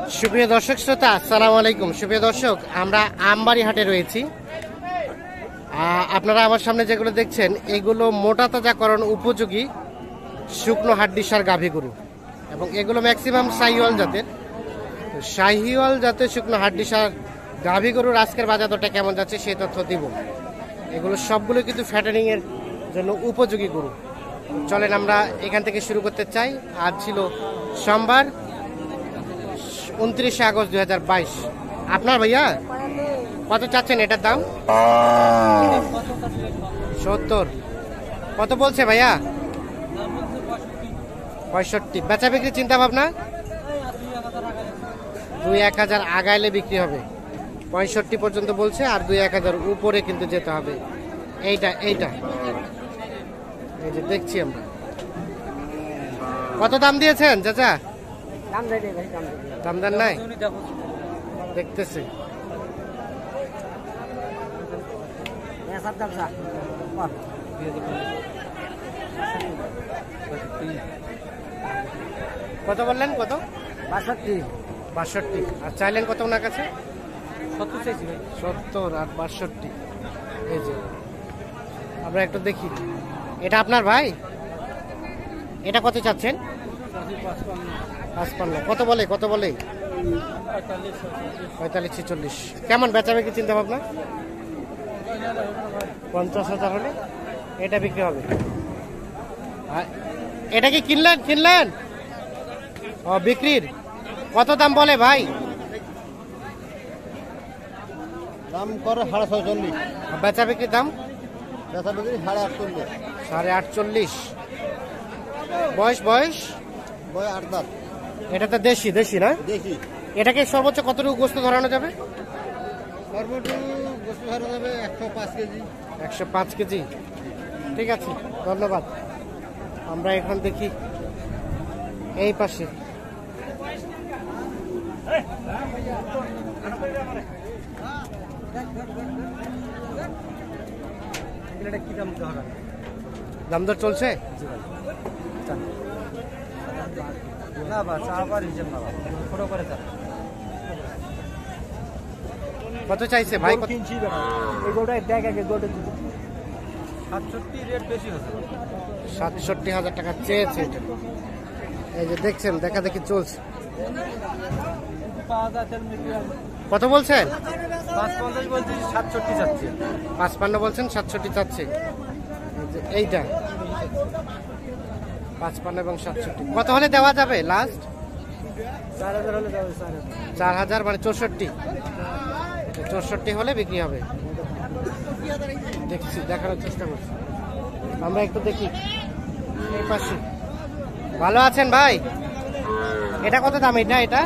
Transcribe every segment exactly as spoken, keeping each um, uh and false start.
সুপ্রিয় দর্শক শ্রোতা, আসসালামু আলাইকুম। সুপ্রিয় দর্শক, আমরা আমবাড়ি হাটে রয়েছি। আপনারা আমার সামনে যেগুলো দেখছেন, এগুলো মোটা তাজাকরণ উপযোগী শুকনো হাড্ডিসার গাভী গরু, এবং এগুলো ম্যাক্সিমাম শাহিওয়াল জাতের। শাহিওয়াল জাতের শুকনো হাড্ডিসার গাভী গরুর আজকের বাজার দরটা কেমন যাচ্ছে সেই তথ্য দিব। এগুলো সবগুলো কিন্তু ফ্যাটারিং এর জন্য উপযোগী গরু। চলেন আমরা এখান থেকে শুরু করতে চাই। আজ ছিল সোমবার, উনত্রিশে আগস্ট দুই হাজার বাইশ। আপনার ভাইয়া কত চাচ্ছেন এটার দাম? সত্তর। কত বলছে ভাইয়া? পঁয়ষট্টি। বেচা বিক্রি চিন্তা ভাবনা? দুই এক হাজার আগাইলে বিক্রি হবে। পঁয়ষট্টি পর্যন্ত বলছে, আর দুই এক হাজার উপরে কিন্তু যেতে হবে। এইটা এইটা এই যে দেখছি আমরা। কত দাম দিয়েছেন চাচা? দাম দেন নাই? দেখতেছি। কত বললেন? কত? বাষট্টি। বাষট্টি। আর চাইলেন কত ওনার কাছে? সত্তর চাইছি ভাই। সত্তর আর বাষট্টি। এই যে আমরা একটু দেখি। এটা আপনার ভাই? এটা কত চাচ্ছেন? পাঁচপান্ন। কত বলে? কত বলে? পঁয়তাল্লিশ ছেচল্লিশ। কেমন বেচা বিক্রি চিন্তা ভাবনা? পঞ্চাশ হাজার হলে এটা বিক্রি হবে। এটা কি কিনলেন? কিনলেন? ও, বিক্রির। কত দাম বলে ভাই? দাম করে সাড়ে ছয়চল্লিশ। বেচা বিক্রির দাম? বেচা বিক্রি সাড়ে আটচল্লিশ। সাড়ে আটচল্লিশ। বয়স? বয়স বয় আট দাঁত। এটা তো দেশি। দেশি না? দেখি। এটাকে সর্বোচ্চ কতটুকু গোস্ত ধরানো যাবে? সর্বোচ্চ গোস্ত ধরা যাবে একশো পাঁচ কেজি। একশো পাঁচ কেজি। ঠিক আছে, ধন্যবাদ। আমরা এখন দেখি এই পাশে। দাম দর চলছে? কত চাইছে ভাই? সাতষট্টি হাজার টাকা চেয়েছে। এই যে দেখছেন, দেখা দেখি চলছে। কত বলছেন? সাতষট্টি চাচ্ছে। পাঁচপান্ন বলছেন, সাতষট্টি চাচ্ছে। এইটা পাঁচপান্ন এবং সাতষট্টি। কত হলে দেওয়া যাবে লাস্ট? চার হাজার হলে যাবে। চার হাজার মানে চৌষট্টি। চৌষট্টি হলে বিক্রি হবে। দেখছি, দেখানোর চেষ্টা করছি আমরা। একটু দেখি এই পাশে। ভালো আছেন ভাই? এটা কত দাম? এটা এটা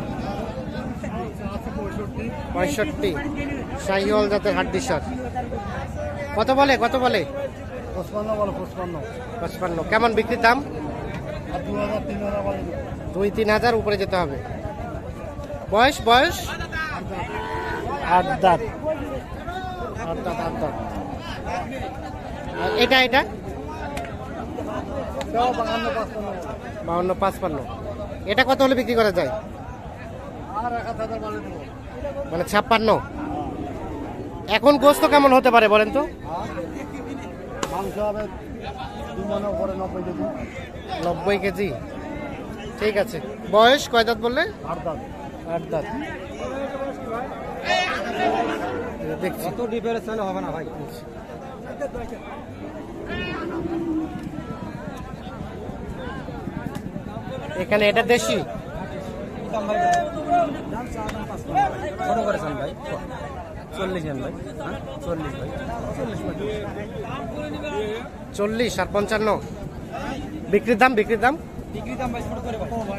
পঁয়ষট্টি। শাহিওয়াল জাতের হাড্ডিসার। কত বলে? কত বলে? পঁচপান্ন বলো। পঁচপান্ন। পঁচপান্ন। কেমন বিক্রির দাম? দু হাজার তিন হাজার। দুই তিন হাজার উপরে যেতে হবে। বয়স? বয়স আট দাঁত। আট দাঁত। আট দাঁত। আর এটা এটা বাউন্ন পাঁচপান্ন। এটা কত হলে বিক্রি করা যায়? মানে ছাপ্পান্ন। এখন গোস্ত কেমন হতে পারে বলেন তো? মাংস হবে নব্বই কেজি। ঠিক আছে। বয়স কয় দাঁত বললে? আট দাঁত। আট দাঁত। দেখছি কত ডিফারেন্স হবে না ভাই। এখানে এটা দেশি। কত করেছেন ভাই? চল্লিশ ভাই। চল্লিশ ভাই। চল্লিশ আর পঞ্চান্ন। বিক্রির দাম? বিক্রির দাম? বিক্রির দাম ভাই ছোট করে ভাই।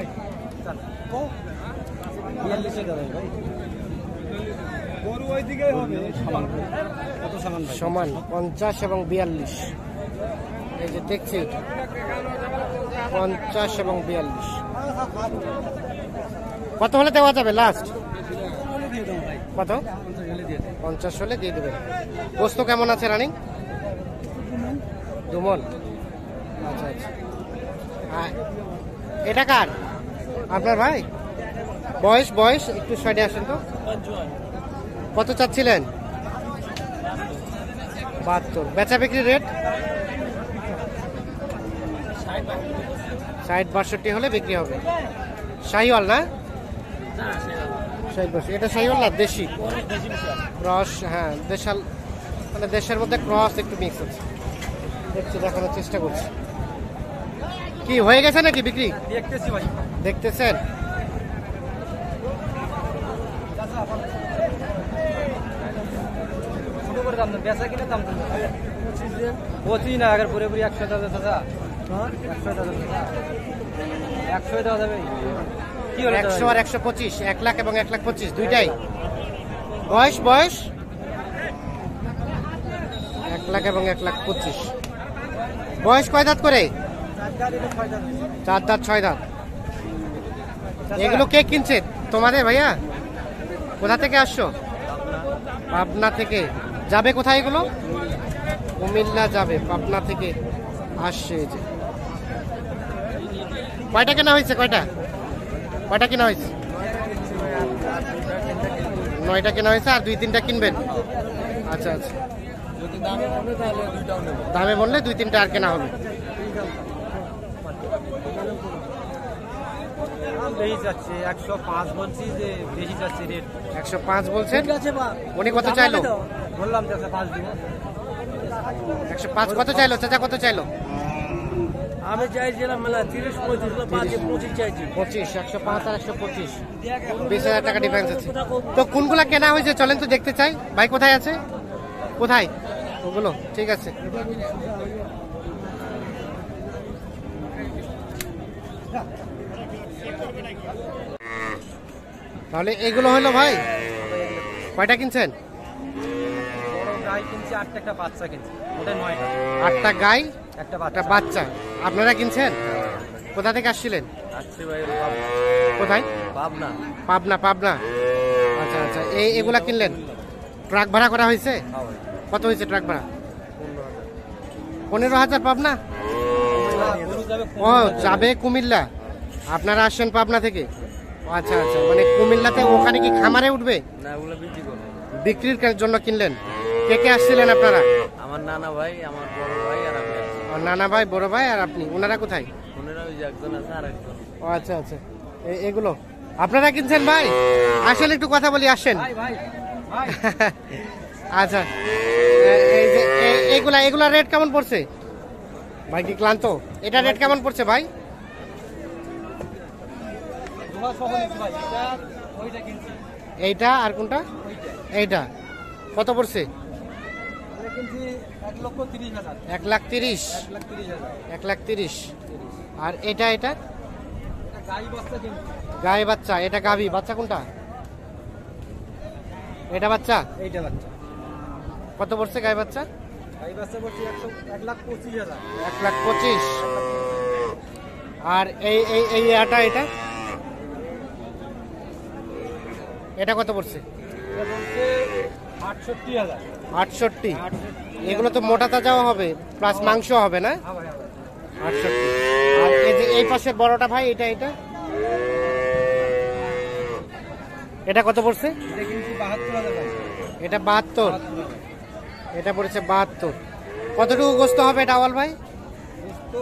বিয়াল্লিশে দেবে ভাই। গরু ওই দিকেই হবে। কত সমান ভাই? সমান পঞ্চাশ এবং বিয়াল্লিশ। এই যে দেখছি, পঞ্চাশ এবং বিয়াল্লিশ। কত হলে দেওয়া যাবে লাস্ট? কত? পঞ্চাশ হলে দিয়ে দেবেন। গোস্ত কেমন আছে রানিং? দুমন। আচ্ছা আচ্ছা। এটা কার? আপনার ভাই? বয়স বয়স একটু সাইডে আসেন তো। কত চাচ্ছিলেন? বাহাত্তর। বেচা বিক্রি রেট ষাট বাষট্টি হলে বিক্রি হবে। শাহিওয়াল না? ষাট বাষট্টি। এটা শাহিওয়াল না, দেশি ক্রস? হ্যাঁ, দেশাল মানে দেশের মধ্যে ক্রস একটু মিক্স আছে। দেখছি, দেখানোর চেষ্টা করছি। কি হয়ে গেছে নাকি বিক্রি? দেখতেছি ভাই। দেখতেছেন? ছোট করে দাম দেন, বেচা কিনে দাম দেন। পঁচিশ না, আগে পুরোপুরি একশো দাদা দাদা একশো দাদা দাদা একশো দেওয়া যাবে। কি হলো? একশো আর একশো পঁচিশ, এক লাখ এবং এক লাখ পঁচিশ দুইটাই। বয়স বয়স এক লাখ এবং এক লাখ পঁচিশ। বয়স কয় দাঁত করে? চার দাঁত ছয় দাঁত। এগুলো কে কিনছে তোমাদের ভাইয়া? কোথা থেকে আসছো? পাবনা থেকে। যাবে কোথায় এগুলো? কুমিল্লা যাবে, পাবনা থেকে আসছে। এই যে কয়টা কেনা হয়েছে? কয়টা কয়টা কেনা হয়েছে? নয়টা কেনা হয়েছে, আর দুই তিনটা কিনবেন। আচ্ছা আচ্ছা, দামে বললে দুই তিনটা আর কেনা হবে। বেশি যাচ্ছে, একশো পাঁচ বলছি যে বেশি যাচ্ছে রেট। একশো পাঁচ বলছেন? উনি কত চাইলো? বললাম যে একশো পাঁচ দিব। একশো পাঁচ কত চাইলো চাচা? কত চাইলো? আমি চাইছিলাম মানে তিরিশ পঁয়ত্রিশ, পঁচিশ চাইছি। পঁচিশ। একশো পাঁচ আর একশো পঁচিশ, বিশ হাজার টাকা ডিফারেন্স আছে। তো কোনগুলা কেনা হয়েছে চলেন তো দেখতে চাই। ভাই কোথায় আছে? কোথায় ওগুলো? ঠিক আছে। তাহলে এগুলো হলো ভাই, কয়টা কিনছেন? গাই কিনছি আটটা, একটা বাচ্চা কিনছি, ওটা নয়টা। আটটা গাই, একটা একটা বাচ্চা। আপনারা কিনছেন? কোথা থেকে আসছিলেন? আসছে ভাই কোথায়? পাবনা। পাবনা পাবনা। আচ্ছা আচ্ছা, এই এগুলা কিনলেন? ট্রাক ভাড়া করা হয়েছে? কত হয়েছে ট্রাক ভাড়া? পনেরো হাজার। পাবনা? ও, যাবে কুমিল্লা। আপনারা আসছেন পাবনা থেকে? আচ্ছা আচ্ছা, মানে কুমিল্লাতে ওখানে কি খামারে উঠবে? না, ওগুলো বিক্রি করবো। বিক্রির জন্য কিনলেন? কে কে আসছিলেন আপনারা? আমার নানা ভাই, আমার বড় ভাই আর আমি। আর নানা ভাই, বড় ভাই আর আপনি। ওনারা কোথায়? ওনারা ওই যে একজন আছে আর একজন। ও আচ্ছা আচ্ছা, এ- এগুলো আপনারা কিনছেন ভাই? আসেন একটু কথা বলি, আসেন। ভাই ভাই ভাই আচ্ছা, এ- এই যে এ- এগুলা এগুলা রেট কেমন পড়ছে ভাই? কি ক্লান্ত? এটা রেট কেমন পড়ছে ভাই? দুটো সহ নিচ্ছি ভাই। এটা ওইটা কিনছি, এইটা আর কোনটা? এইটা কত পড়ছে? এটা কিনছি এক লক্ষ তিরিশ হাজার। এক লাখ তিরিশ। এক লাখ তিরিশ হাজার। এক লাখ তিরিশ। আর এটা এটা এটা গাই বাচ্চা কিনছি। গায়ে বাচ্চা। এটা গাভী বাচ্চা কোনটা? এটা বাচ্চা। এইটা বাচ্চা। কত পড়ছে গায়ে বাচ্চা? গাই বাচ্চা বলছি একশো এক লাখ পঁচিশ হাজার। এক লাখ পঁচিশ। আর এই এই এই আটা এটা এটা কত পড়ছে? এটা বলছে আটষট্টি হাজার। আটষট্টি। এগুলো তো মোটা তাজাও হবে, প্লাস মাংস হবে না? হ্যাঁ ভাই, হ্যাঁ ভাই। আটষট্টি। আর এই যে এই পাশে বড়টা ভাই, এটা এটা এটা কত পড়ছে? এটা কিনছি বাহাত্তর হাজার ভাই। এটা বাহাত্তর। এটা পড়েছে বাহাত্তর। কতটুকু গোস্ত হবে এটা আওয়াল ভাই? তো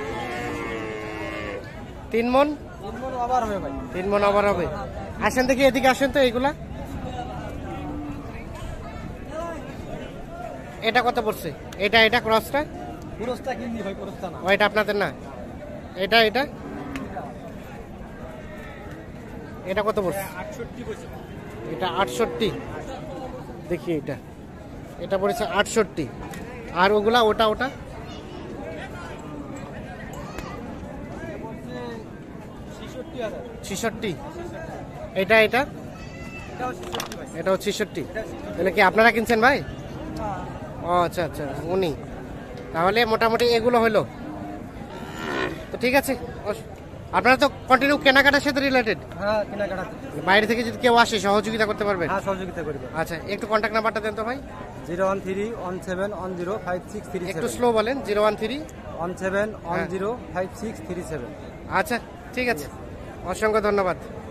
তিন মন। তিন মন আবার হবে ভাই। তিন মন আবার হবে। আসেন দেখি, এদিকে আসেন তো। এইগুলা এটা কত পড়ছে? এটা এটা ক্রসটা? পুরস্তা কিনছি ভাই, পুরস্তা না। ও, এটা আপনাদের না? এটা এটা এটা কত পড়ছে? আটষট্টি পয়সা। এটা আটষট্টি। দেখি এটা এটা পড়েছে আটষট্টি। আর ওগুলা ওটা ওটা ছেষট্টি হাজার। ছিষট্টি। এটা এটা এটাও ছেষট্টি ভাই। এটাও ছিষট্টি। এটা ছেষট্টি। তাহলে কি আপনারা কিনছেন ভাই? ও আচ্ছা আচ্ছা, উনি। তাহলে মোটামুটি এগুলো হলো তো। ঠিক আছে, অস- আপনারা তো কন্টিনিউ কেনাকাটার সাথে রিলেটেড। হ্যাঁ, কেনাকাটা। বাইরে থেকে যদি কেউ আসে সহযোগিতা করতে পারবেন? হ্যাঁ, সহযোগিতা করবে। আচ্ছা, একটু কন্ট্যাক্ট নাম্বারটা দেন তো ভাই। Zero one three one seven one zero five six three একটু সেভেন। স্লো বলেন। Zero one three one seven one হ্যাঁ। Zero five six three seven. আচ্ছা ঠিক আছে, অসংখ্য ধন্যবাদ।